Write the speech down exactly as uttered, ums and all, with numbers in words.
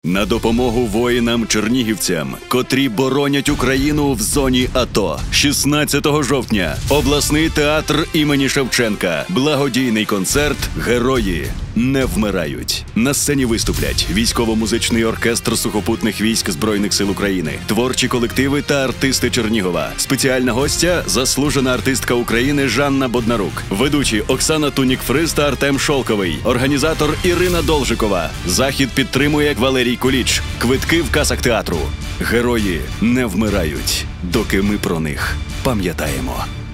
На допомогу воїнам-чернігівцям, котрі боронять Україну в зоні АТО. шістнадцятого жовтня. Обласний театр імені Шевченка. Благодійний концерт «Герої не вмирають». На сцені виступлять військово-музичний оркестр сухопутних військ Збройних сил України, творчі колективи та артисти Чернігова. Спеціальна гостя – заслужена артистка України Жанна Боднарук. Ведучі Оксана Тунік-Фриз та Артем Шолковий. Організатор Ірина Должикова. Захід підтримує Валерій Куліч. Квитки в касах театру. Герої не вмирають, доки ми про них пам'ятаємо.